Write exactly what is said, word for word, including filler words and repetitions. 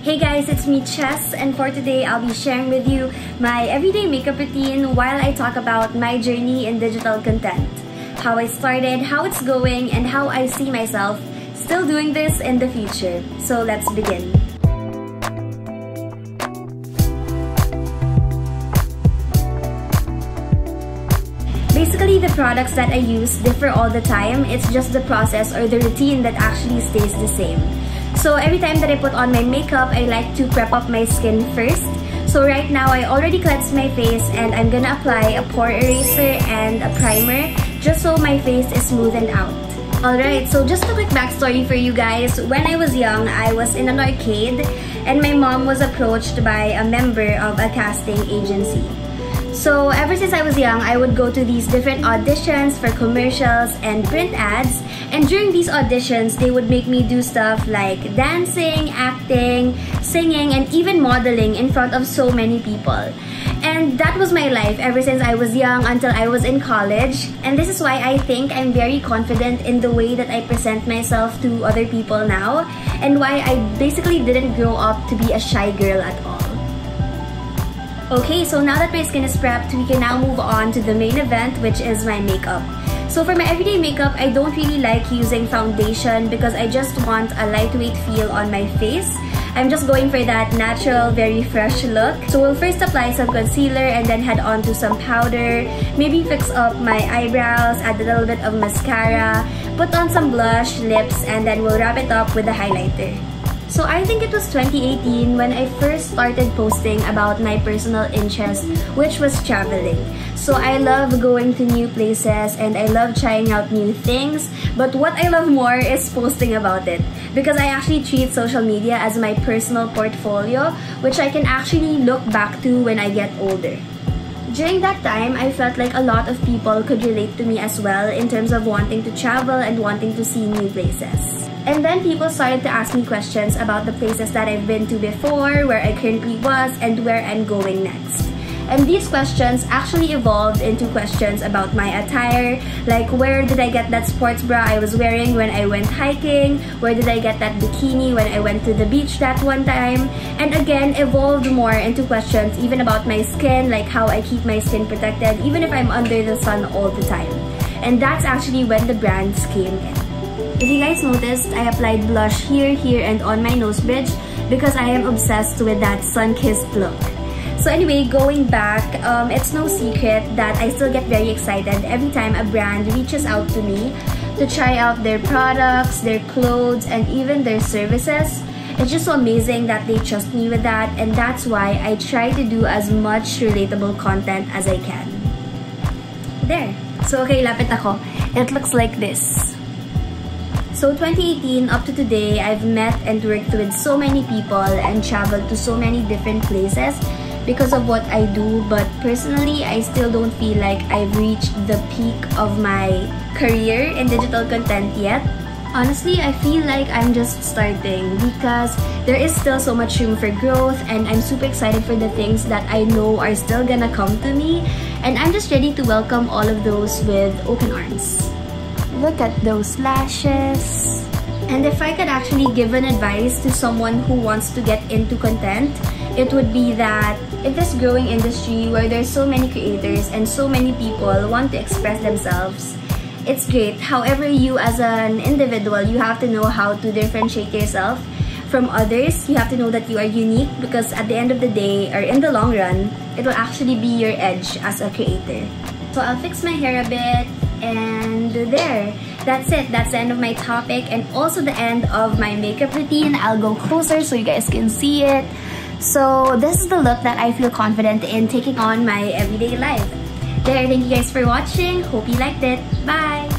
Hey guys, it's me Ches, and for today I'll be sharing with you my everyday makeup routine while I talk about my journey in digital content. How I started, how it's going, and how I see myself still doing this in the future. So let's begin. Basically, the products that I use differ all the time. It's just the process or the routine that actually stays the same. So every time that I put on my makeup, I like to prep up my skin first. So right now, I already cleansed my face and I'm gonna apply a pore eraser and a primer just so my face is smoothened out. Alright, so just a quick backstory for you guys. When I was young, I was in an arcade and my mom was approached by a member of a casting agency. So ever since I was young, I would go to these different auditions for commercials and print ads. And during these auditions, they would make me do stuff like dancing, acting, singing, and even modeling in front of so many people. And that was my life ever since I was young until I was in college. And this is why I think I'm very confident in the way that I present myself to other people now, and why I basically didn't grow up to be a shy girl at all. Okay, so now that my skin is prepped, we can now move on to the main event, which is my makeup. So for my everyday makeup, I don't really like using foundation because I just want a lightweight feel on my face. I'm just going for that natural, very fresh look. So we'll first apply some concealer and then head on to some powder. Maybe fix up my eyebrows, add a little bit of mascara, put on some blush, lips, and then we'll wrap it up with a highlighter. So I think it was twenty eighteen when I first started posting about my personal interest, which was traveling. So I love going to new places and I love trying out new things, but what I love more is posting about it, because I actually treat social media as my personal portfolio, which I can actually look back to when I get older. During that time, I felt like a lot of people could relate to me as well in terms of wanting to travel and wanting to see new places. And then people started to ask me questions about the places that I've been to before, where I currently was, and where I'm going next. And these questions actually evolved into questions about my attire, like where did I get that sports bra I was wearing when I went hiking, where did I get that bikini when I went to the beach that one time, and again evolved more into questions even about my skin, like how I keep my skin protected even if I'm under the sun all the time. And that's actually when the brands came in. If you guys noticed, I applied blush here, here, and on my nose bridge because I am obsessed with that sun-kissed look. So anyway, going back, um, it's no secret that I still get very excited every time a brand reaches out to me to try out their products, their clothes, and even their services. It's just so amazing that they trust me with that, and that's why I try to do as much relatable content as I can. There. So okay, lapit ako. It looks like this. So twenty eighteen up to today, I've met and worked with so many people and traveled to so many different places because of what I do, but personally, I still don't feel like I've reached the peak of my career in digital content yet. Honestly, I feel like I'm just starting because there is still so much room for growth, and I'm super excited for the things that I know are still gonna come to me, and I'm just ready to welcome all of those with open arms. Look at those lashes. And if I could actually give an advice to someone who wants to get into content, it would be that in this growing industry where there's so many creators and so many people want to express themselves, it's great. However, you as an individual, you have to know how to differentiate yourself from others. You have to know that you are unique, because at the end of the day, or in the long run, it will actually be your edge as a creator. So I'll fix my hair a bit, and there. That's it. That's the end of my topic, and also the end of my makeup routine. I'll go closer so you guys can see it. So this is the look that I feel confident in taking on my everyday life. There, thank you guys for watching. Hope you liked it. Bye!